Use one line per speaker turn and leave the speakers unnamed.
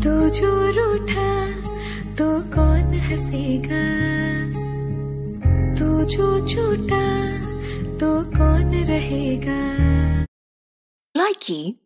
तू जो रूठा तो कौन हंसेगा, तू जो छूटा तो कौन रहेगा।
Likey